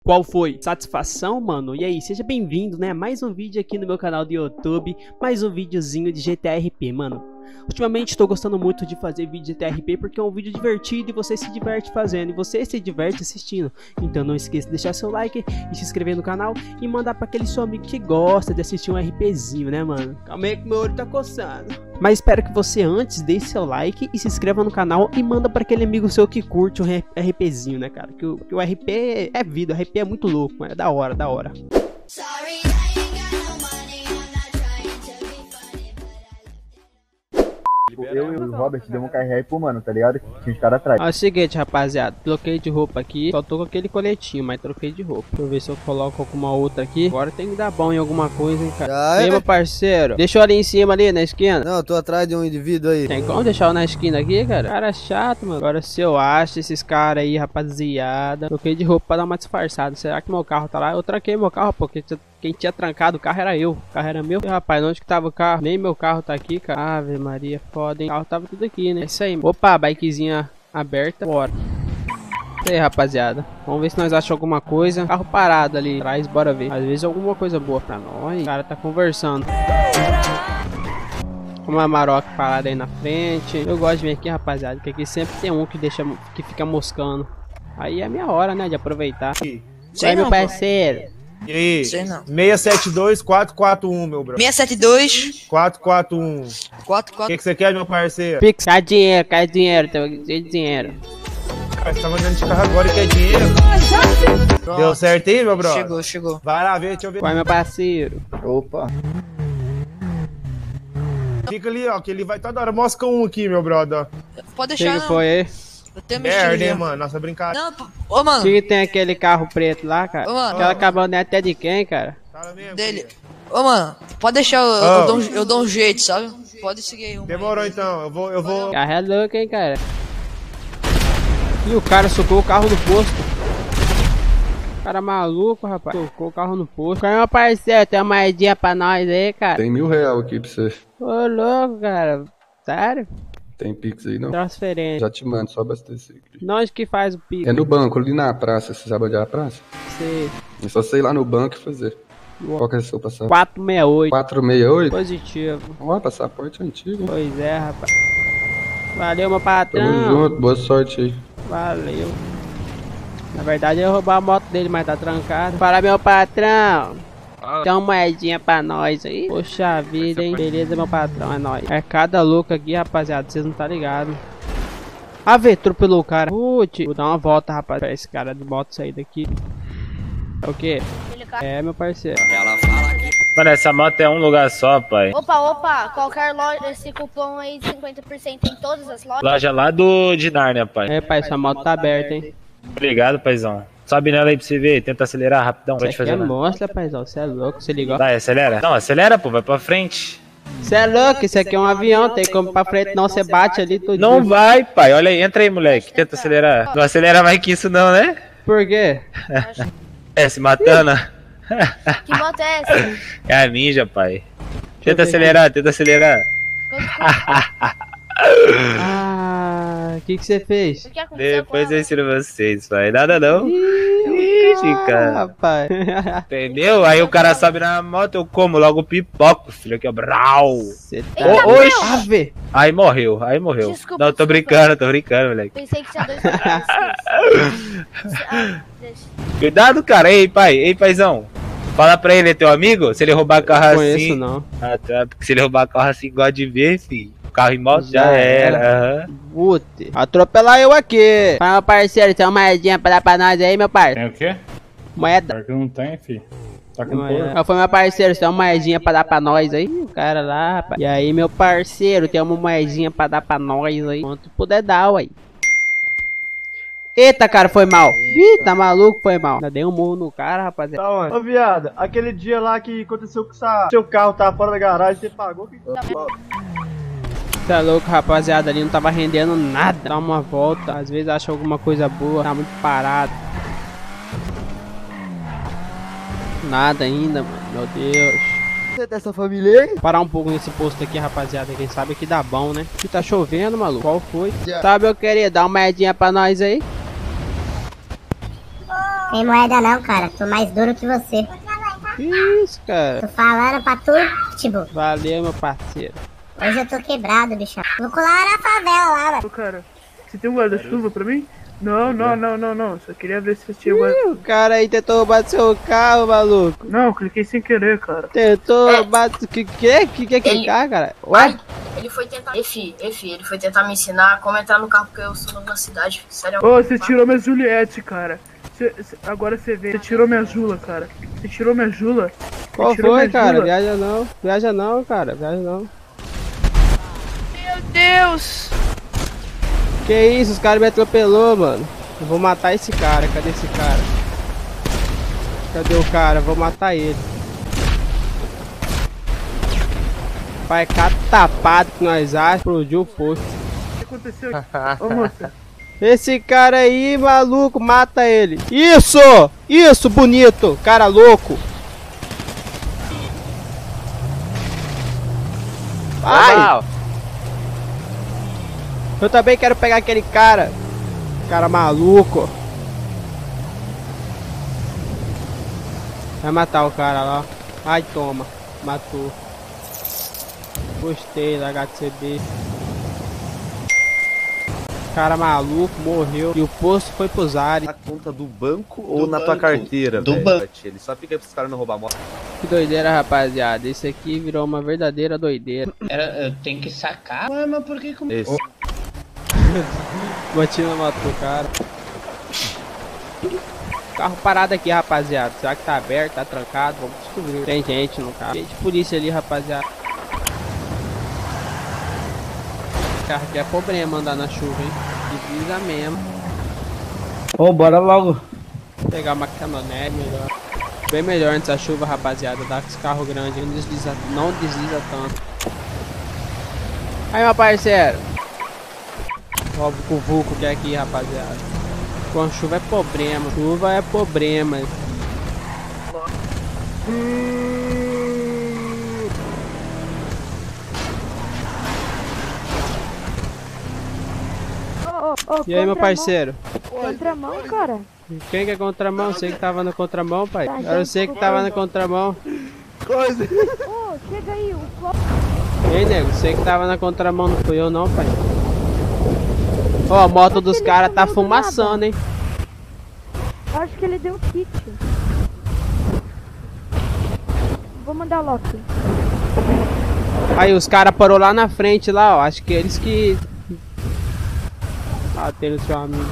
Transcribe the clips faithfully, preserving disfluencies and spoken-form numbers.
Qual foi? Satisfação, mano? E aí, seja bem-vindo, né? Mais um vídeo aqui no meu canal do YouTube, mais um videozinho de G T A R P, mano. Ultimamente estou gostando muito de fazer vídeo de G T A R P porque é um vídeo divertido e você se diverte fazendo, e você se diverte assistindo. Então não esqueça de deixar seu like e se inscrever no canal e mandar para aquele seu amigo que gosta de assistir um RPzinho, né, mano? Calma aí que meu olho tá coçando. Mas espero que você antes deixe seu like e se inscreva no canal e manda para aquele amigo seu que curte um RPzinho, né, cara? Que o, que o R P é vida, o R P é muito louco, mano. É da hora, da hora. Eu e o Robert demos um carregar aí pro mano, tá ligado? Tinha os caras atrás. É o seguinte, rapaziada, troquei de roupa aqui, só tô com aquele coletinho, mas troquei de roupa. Deixa eu ver se eu coloco alguma outra aqui. Agora tem que dar bom em alguma coisa, hein, cara. Ah, e aí, é? meu parceiro, deixou ali em cima, ali na esquina. Não, eu tô atrás de um indivíduo aí. Tem como deixar na esquina aqui, cara? Cara chato, mano. Agora se eu acho esses caras aí, rapaziada, troquei de roupa pra dar uma disfarçada. Será que meu carro tá lá? Eu tranquei meu carro, porque quem tinha trancado o carro era eu. O carro era meu. E, rapaz, onde que tava o carro? Nem meu carro tá aqui, cara. Ave Maria, foda, hein? O carro tava tudo aqui, né? É isso aí. Opa, bikezinha aberta. Bora. E aí, rapaziada. Vamos ver se nós achamos alguma coisa. Carro parado ali atrás, bora ver. Às vezes alguma coisa boa pra nós. O cara tá conversando. Uma maroca parada aí na frente. Eu gosto de vir aqui, rapaziada, porque aqui sempre tem um que deixa, que fica moscando. Aí é a minha hora, né, de aproveitar. E aí, meu parceiro? E aí? Sei não. seis sete dois, quatro quatro um, meu bro. seis sete dois, quatro quatro um. quatro O quatro. que, que você quer, meu parceiro? Pix, cai dinheiro, cai dinheiro, tem dinheiro. Cara, você tá mandando de carro agora e quer dinheiro. Pronto. Deu certo aí, meu bro? Chegou, chegou. Vai lá ver, deixa eu ver. Qual é, meu parceiro? Opa. Fica ali, ó, que ele vai toda hora. Mosca um aqui, meu brother. Pode O que, deixar, que não. foi aí? Eu tenho meu estilo Merda, hein, já. mano. Nossa brincadeira. Não, pô- ô, mano. O que, que tem aquele carro preto lá, cara? Ô, mano. Aquela caminhonete é de quem, cara? Fala mesmo, Dele. filha. Ô, mano, pode deixar, eu, Oh. eu, dou, um, eu dou um jeito, sabe? Pode seguir aí. Um Demorou então. Eu vou, eu vou. Carro é louco, hein, cara? E o cara socou o carro no posto. Cara maluco, rapaz. Socou o carro no posto. Qual é, meu parceiro? Tem uma moedinha pra nós aí, cara? Tem mil real aqui pra você. Ô, louco, cara. Sério? Tem Pix aí não? Transferência. Já te mando, só abastecer. Não, onde que faz o pico? É no banco, ali na praça. Você sabe onde é a praça? Sei. É só você ir lá no banco e fazer. Qual que é o seu passaporte? quatro seis oito. quatro seis oito? Positivo. Ó, passaporte antigo. Pois é, rapaz. Valeu, meu Tamo patrão. junto, boa sorte aí. Valeu. Na verdade, eu ia roubar a moto dele, mas tá trancado. Fala, meu patrão. Tem uma moedinha pra nós aí. Poxa vida, hein? Beleza, meu patrão, é nóis. É cada louco aqui, rapaziada. Vocês não tá ligado. Ah, vê, atropelou o cara. Putz. Vou dar uma volta, rapaz, pra esse cara de moto sair daqui. É o quê? É, meu parceiro. Mano, essa moto é um lugar só, pai. Opa, opa, qualquer loja, esse cupom aí de cinquenta por cento em todas as lojas. Loja lá do de Nárnia, pai. É, pai, sua moto tá aberta, hein? Obrigado, paizão. Sobe nela aí pra você ver. Tenta acelerar rapidão. Pode Isso aqui fazer é nada. monstro, paizão. Você é louco, você ligou. Vai, acelera. Não, acelera, pô. Vai pra frente. Você é louco, isso aqui é um avião. Tem como ir pra frente, não. Você bate ali tudo. Não vai, pai. Olha aí. Entra aí, moleque. Tenta acelerar. Não acelera mais que isso não, né? Por quê? É, se matando. Que moto é essa? É a ninja, pai. eu Tenta ver acelerar, tenta acelerar. Ah, o que que você fez? O que aconteceu Depois com eu ela? ensino vocês, pai. Nada não. Ih, Ixi, cara. rapaz. Entendeu? Aí o cara sobe na moto, eu como logo pipoco, filho. Aqui, ó. Brau. Você tá... Ô, oxe. Ave. Aí morreu, aí morreu. Desculpa, Não, tô desculpa. brincando, tô brincando, moleque. Pensei que tinha dois lugares. Ah, deixa. Cuidado, cara. Ei, pai, ei, paizão. Fala pra ele, é teu amigo? Se ele roubar carro Não conheço, assim. não. Ah, tá. Porque se ele roubar carro assim, gosta de ver, filho. Carro em moto já, Já era. era. aham. Putz. Atropelar eu aqui. Fala, meu parceiro, tem uma moedinha pra dar pra nós aí, meu parceiro? Tem o quê? Moeda. Pior que não tem, fi. Tá com Moeda. cor? Qual foi, meu parceiro? Tem uma moedinha pra dar pra nós aí? O cara lá, rapaz. E aí, meu parceiro, tem uma moedinha pra dar pra nós aí? Quanto puder dar, ué. Eita, cara, foi mal. Ih, tá maluco, foi mal. Já dei um murro no cara, rapaziada. Tá onde? Ô, viado, aquele dia lá que aconteceu com essa... seu carro tava fora da garagem, você pagou? Que... Tá louco, rapaziada, ali não tava rendendo nada. Dá uma volta, às vezes acha alguma coisa boa, tá muito parado. Nada ainda, mano, meu Deus. Você é dessa família aí? Parar um pouco nesse posto aqui, rapaziada, quem sabe que dá bom, né? Que tá chovendo, maluco, qual foi? Sabe, eu queria dar uma moedinha pra nós aí? Tem moeda não, cara. Tô mais duro que você. Que isso, cara? Tô falando pra tu, tipo. Valeu, meu parceiro. Hoje eu tô quebrado, bichão. Vou colar na favela lá, mano. Ô, cara, você tem um guarda-chuva pra mim? Não, não, não, não, não. Só queria ver se você tinha guarda-chuva. O cara aí tentou roubar seu carro, maluco. Não, cliquei sem querer, cara. Tentou roubar... Que que? Que que é clicar, cara? Ué? Ele foi tentar. Efi, Efi, ele foi tentar me ensinar como entrar no carro porque eu sou novo na cidade. Sério. Ô, você tirou minha Juliette, cara. Cê, cê, agora você vê. Você tirou minha Jula, cara. Você tirou minha Jula. Qual tirou foi, minha cara? Jula. Viaja não. Viaja não, cara. Viaja não. Meu Deus! Que isso? Os caras me atropelou, mano. Eu vou matar esse cara. Cadê esse cara? Cadê o cara? Vou matar ele. Pai, cada tapado que nós achamos, explodiu o posto. O que aconteceu aqui? Ô, moça. Esse cara aí, maluco, mata ele. Isso! Isso, bonito! Cara louco! Ai! Eu também quero pegar aquele cara. Cara maluco. Vai matar o cara lá. Ai, toma. Matou. Gostei da H C B. Cara maluco, morreu. E o posto foi pros ares. Na conta do banco do ou na banco. Tua carteira, Do véio, banco. Ele só fica aí pros caras não roubar moto. Que doideira, rapaziada. Esse aqui virou uma verdadeira doideira. Era, eu tenho que sacar. Ué, mas por que como... Esse. Botina matou o cara. Carro parado aqui, rapaziada. Será que tá aberto, tá trancado? Vamos descobrir. Tem gente no carro. Tem de polícia ali, rapaziada. Carro aqui é problema andar na chuva, hein? Divisa mesmo. Ô, oh, bora logo. Vou pegar uma caminhonete melhor. Bem melhor antes da chuva, rapaziada. Dá com esse carro grande, não desliza, não desliza tanto. Aí, meu parceiro. Ó, o vulco que é aqui, rapaziada. Com chuva é problema. Chuva é problema. Ô, E aí, meu parceiro? Contramão, cara. Quem que é contramão? Você que tava na contramão, pai? Tá, Era você que tava na contramão. Coisa. Ô, chega aí, o Flo... Ei, nego, você que tava na contramão, não fui eu não, pai. Ó, a moto dos caras tá fumaçando, hein? Acho que ele deu kit. Vou mandar Loki. Aí, os caras parou lá na frente, lá, ó. Acho que eles que... Ah, tem o seu amigo.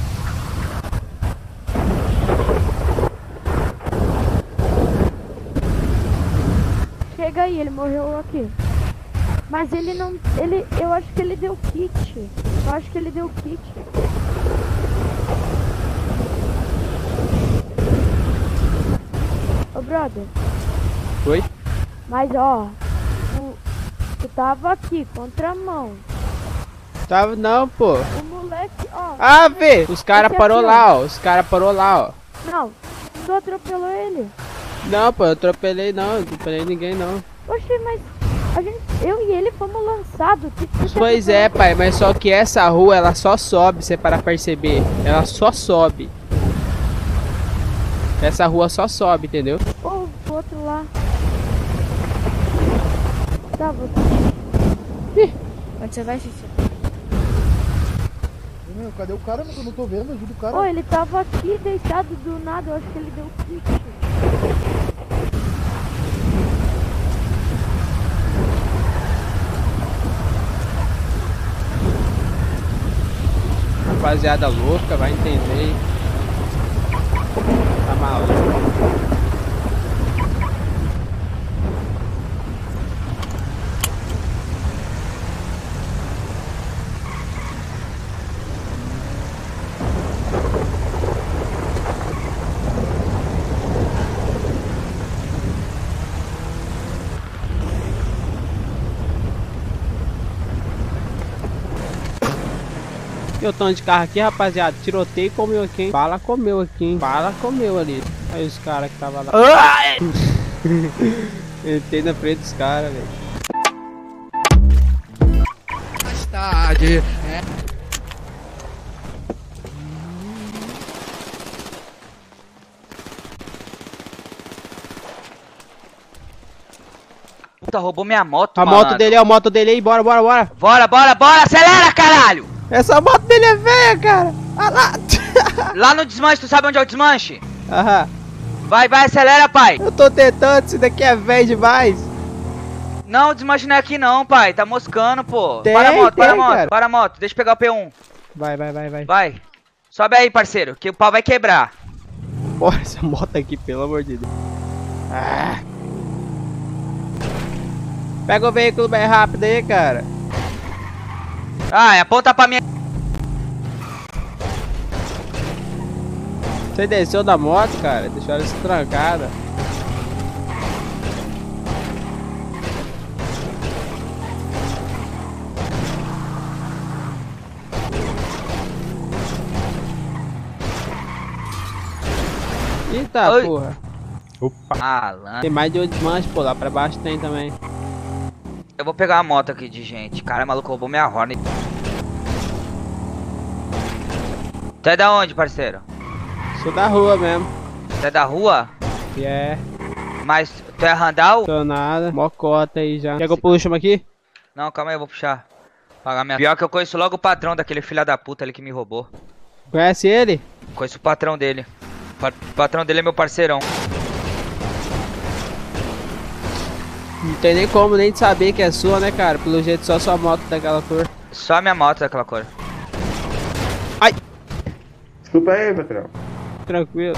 Chega aí, ele morreu aqui. Mas ele não... ele, eu acho que ele deu kit. Eu acho que ele deu kit. Ô, brother. Oi? Mas, ó... Tu, tu tava aqui, contramão. Tava não, pô. O moleque, ó... Ah, vê! Os caras esse parou aqui, lá, ó. Os caras parou lá, ó. Não, tu atropelou ele. Não, pô, eu atropelei não. Eu atropelei ninguém, não. Oxe, mas... A gente, eu e ele fomos lançados. Que que você Pois é, pai, mas só que essa rua, ela só sobe, você para perceber. Ela só sobe. Essa rua só sobe, entendeu? Ou o outro lá. Tá, vou... Onde você vai, Cícero? Meu, cadê o cara? Eu não tô vendo, ajuda o cara. Ô, ele tava aqui deitado do nada, eu acho que ele deu kit. Rapaziada louca, vai entender. Tá maluco. Eu tô de carro aqui, rapaziada. Tiroteio comeu aqui, hein? Bala comeu aqui, hein? Bala comeu ali. Aí os caras que tava lá. Entrei na frente dos caras, velho. Mais tarde. É. Puta, roubou minha moto, A malandro. moto dele é a moto dele aí, bora, bora, bora. Bora, bora, bora, acelera, caralho! Essa moto dele é velha, cara. Ah lá. Lá no desmanche, tu sabe onde é o desmanche? Aham. Vai, vai, acelera, pai. Eu tô tentando, isso daqui é velho demais. Não, o desmanche não é aqui não, pai. Tá moscando, pô. Tem, para a moto, tem, para a moto, cara. para a moto. Deixa eu pegar o P um. Vai, vai, vai, vai. Vai. Sobe aí, parceiro, que o pau vai quebrar. Bora essa moto aqui, pelo amor de Deus. Ah. Pega o veículo bem rápido aí, cara. Ah, aponta pra minha... Você desceu da moto, cara? Deixou ela trancada. Eita, Oi. porra. Opa. Malandro. Tem mais de um desmanche, pô. Lá pra baixo tem também. Eu vou pegar uma moto aqui de gente. Cara, maluco, roubou minha Hornet. Tu é da onde, parceiro? Sou da rua mesmo. Tu é da rua? E é. Mas tu é Randall? Tô nada. Mocota aí já. Quer que eu puxe uma aqui? Não, calma aí, eu vou puxar. Pagar minha... Pior que eu conheço logo o patrão daquele filho da puta ali que me roubou. Conhece ele? Conheço o patrão dele. O patrão dele é meu parceirão. Não tem nem como nem de saber que é sua, né, cara? Pelo jeito só sua moto daquela cor. Só a minha moto daquela cor. Ai! Desculpa aí, patrão. Tranquilo.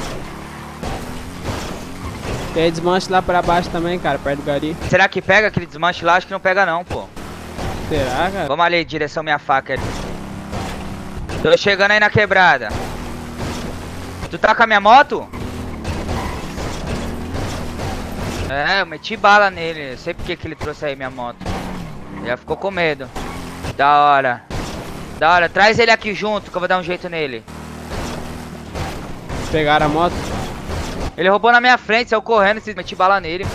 Tem desmanche lá pra baixo também, cara, perto do gari. Será que pega aquele desmanche lá? Acho que não pega não, pô. Será, cara? Vamos ali, direção minha faca ali. Tô chegando aí na quebrada. Tu tá com a minha moto? É, eu meti bala nele. Eu sei porque que ele trouxe aí minha moto. Já ficou com medo. Da hora. Da hora. Traz ele aqui junto que eu vou dar um jeito nele. Pegaram a moto? Ele roubou na minha frente, saiu correndo e meti bala nele.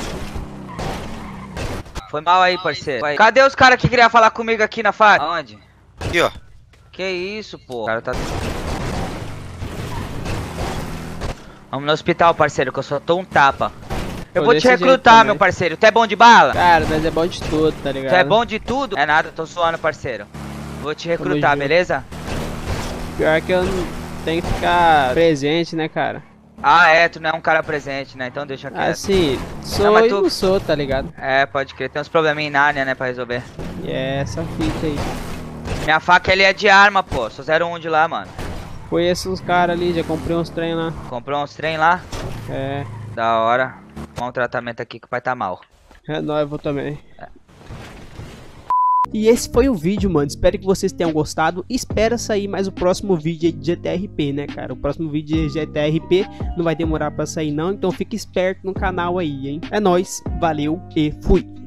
Foi mal aí, parceiro. Cadê os caras que queriam falar comigo aqui na faca? Aonde? Aqui, ó. Que isso, pô? O cara tá... Vamos no hospital, parceiro, que eu só tô um tapa. Eu Tô vou te desse jeito recrutar, também. meu parceiro. Tu é bom de bala? Cara, nós é bom de tudo, tá ligado? Tu é bom de tudo? É nada, tô suando, parceiro. Vou te recrutar, junto. beleza? Pior que eu não tenho que ficar presente, né, cara? Ah, é, tu não é um cara presente, né? Então deixa quieto. Assim, sou Não, mas e tu- não sou, tá ligado? É, pode crer. Tem uns probleminha em Nárnia, né, pra resolver. E é essa fita aí. Minha faca, ele é de arma, pô. Sou zero um de lá, mano. Conheço uns caras ali, já comprei uns trem lá. Comprou uns trem lá? É, Da hora. Vamos um tratamento aqui que o pai tá mal. é nóis, vou também. E esse foi o vídeo, mano. Espero que vocês tenham gostado. Espera sair mais o próximo vídeo aí de G T R P, né, cara? O próximo vídeo de G T R P não vai demorar pra sair, não. Então fique esperto no canal aí, hein? É nóis, valeu e fui!